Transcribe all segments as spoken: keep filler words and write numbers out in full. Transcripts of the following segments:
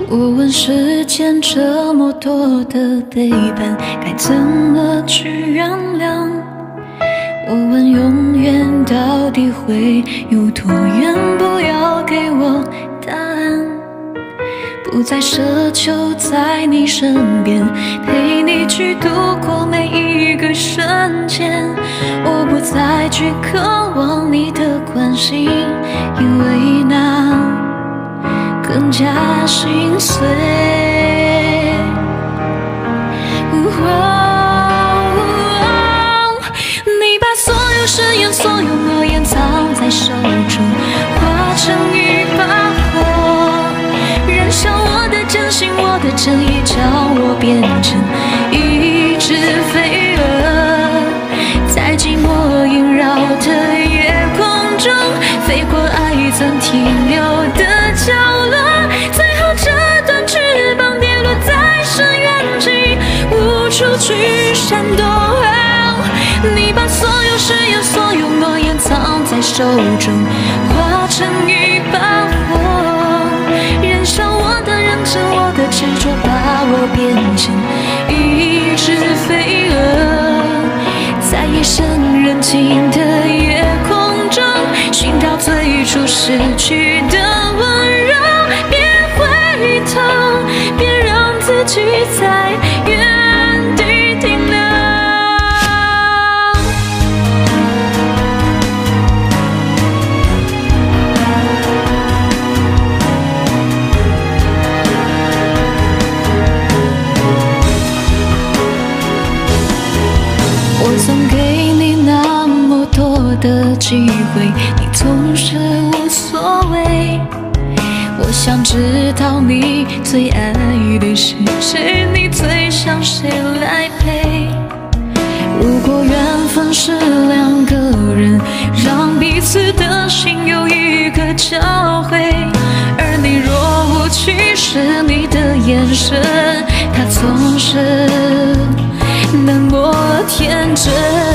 我问世间这么多的背叛，该怎么去原谅？我问永远到底会有多远？不要给我答案。不再奢求在你身边，陪你去度过每一个瞬间。我不再去渴望你的关心，因为那更加心碎。你把所有誓言、所有诺言藏在手中，化成一把火，燃烧我的真心，我的真意，将我变成一只飞蛾，在寂寞萦绕的夜空中，飞过爱曾停留的角落，最后这段翅膀跌落在深渊际，无处去闪躲。你把所有誓言、所有诺言藏在手中，化成一把火，燃烧我的认真，我的执着，把我变成一只飞蛾，在夜深人静的夜空中，寻找最初失去的温柔。别回头，别让自己在原地停留。我曾给你那么多的机会，你总是无所谓。我想知道你最爱的是谁，你最想谁来陪。如果缘分是两个人，让彼此的心有一个交汇，而你若无其事，你的眼神它总是那么天真。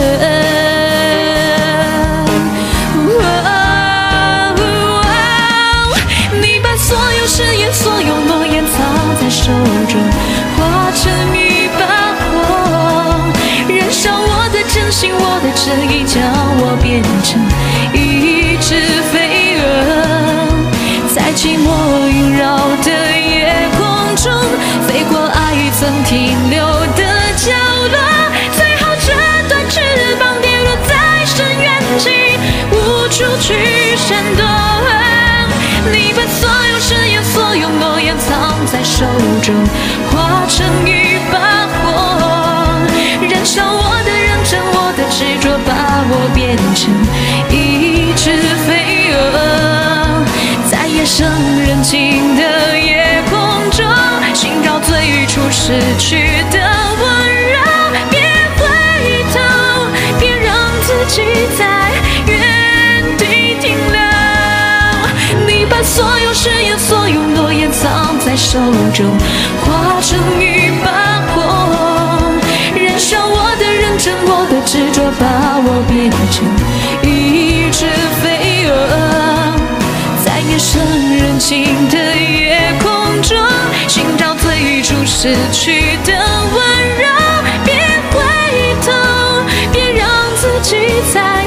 你把所有誓言、所有诺言藏在手中，化成一把火，燃烧我的真心，我的真意，将我变成一只飞蛾，在寂寞萦绕的夜空中，飞过爱曾停留的角落，最后这段翅膀跌落在深渊际，无处去闪躲。你把所有誓言、所有诺言藏在手中，化成一把火，燃烧我的认真，我的执着，把我变成一只飞蛾，在夜深人静的夜空中，寻找最初失去的温柔。别回头，别让自己在原地停留。你把所有誓言、所有诺言藏在手中，化成一把火，燃烧我的认真，我的执着，把我变成一只飞蛾，在夜深人静的夜空中，寻找最初失去的温柔。别回头，别让自己在